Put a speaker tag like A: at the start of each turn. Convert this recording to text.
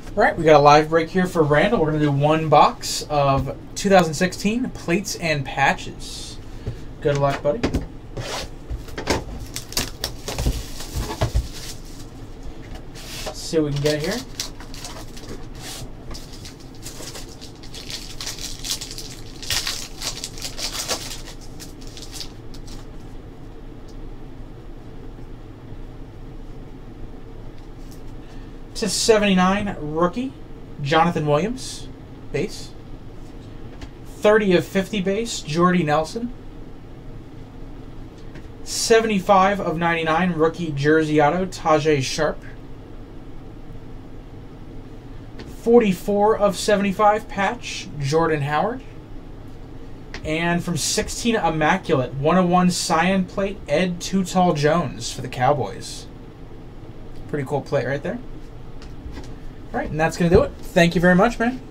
A: All right, we got a live break here for Randall. We're going to do one box of 2016 plates and patches. Good luck, buddy. Let's see what we can get here. To 79 rookie, Jonathan Williams, base. 30 of 50 base, Jordy Nelson. 75 of 99 rookie jersey auto, Tajay Sharp. 44 of 75 patch, Jordan Howard. And from 16 immaculate, 101 cyan plate, Ed Too Tall Jones for the Cowboys. Pretty cool plate right there. All right, and that's going to do it. Thank you very much, man.